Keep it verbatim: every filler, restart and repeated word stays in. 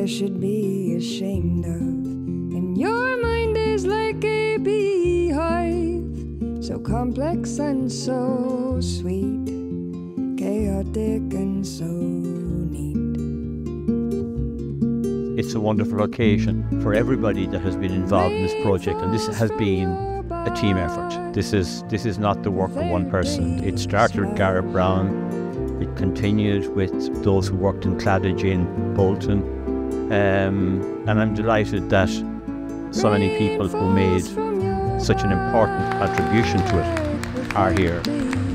I should be ashamed of. And your mind is like a beehive, so complex and so sweet, chaotic and so neat. It's a wonderful occasion for everybody that has been involved in this project, and this has been a team effort. This is this is not the work of one person. It started with Garech Browne. It continued with those who worked in Claddagh in Bolton, um, and I'm delighted that so many people who made such an important contribution to it are here.